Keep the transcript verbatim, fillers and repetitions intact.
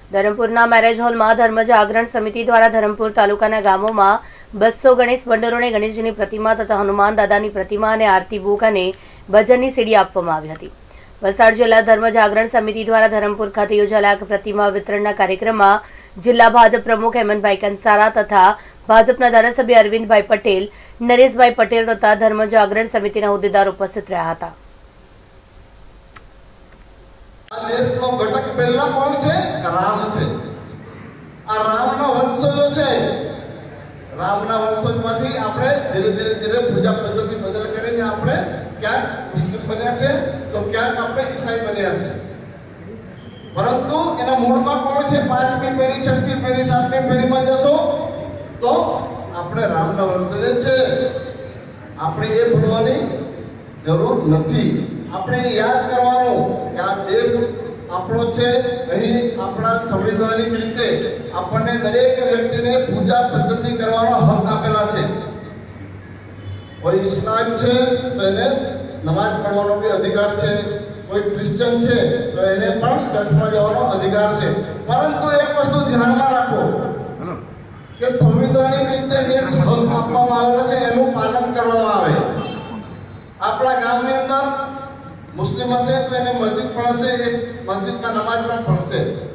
ધરમપુરના marriage હોલમાં ધર્મ જાગરણ સમિતિ દ્વારા ધરમપુર તાલુકાના ગામોમાં બસો ગણેશ બંડરોને ગણેશજીની પ્રતિમા તથા હનુમાન દાદાની પ્રતિમા અને આરતી બુક અને ભજનની સીડી આપવામાં આવી હતી। વલસાડ જિલ્લા ધર્મ જાગરણ સમિતિ દ્વારા ધરમપુર ખાતે યોજાયેલા પ્રતિમા વિતરણના કાર્યક્રમમાં જિલ્લા ભાજપ પ્રમુખ હેમંતભાઈ કંસારા તથા ભાજપના ધારાસભ્ય અરવિંદભાઈ પટેલ, નરેશભાઈ પટેલ તથા ધર્મ જાગરણ સમિતિના હોદ્દેદારો ઉપસ્થિત રહ્યા હતા। દેશનો ઘટક પહેલા કોણ છે? રામ છે। આ રામના વંશજો છે। રામના વંશજમાંથી આપણે ધીરે ધીરે ધીરે પૂજા પદ્ધતિ બદલ કરીને આપણે ક્યાંક મુસ્લિમ બન્યા છે તો ક્યાંક આપણે ઈસાઈ બન્યા છે, પરંતુ એના મૂળમાં કોણ છે? પાંચમી પેઢી, છઠ્ઠી પેઢી, સાતમી પેઢીમાં જશો તો આપણે રામના વંશજ છે। આપણે એ ભૂલવાની જરૂર નથી। આપણે યાદ કરવાનું કે આ દેશ આપણો છે। અહીં આપણા સંવિધાનિક રીતે આપણને દરેક વ્યક્તિને પૂજા પદ્ધતિ કરવાનો હક આપેલા છે। કોઈ ઇસ્લામ છે તો એને નમાજ પઢવાનો બી અધિકાર છે, કોઈ ક્રિશ્ચન છે તો એને પણ ચર્ચમાં જવાનો અધિકાર છે, પરંતુ એક વસ્તુ ધ્યાનમાં રાખો કે સંવિધાનિક રીતે જે હક આપવામાં આવેલો છે એનું પાલન કરવામાં આવે। આપણા ગામની અંદર મુસ્લિમ હશે તો એને મસ્જિદ પણ હશે, એ મસ્જિદમાં નમાજ પણ પડશે।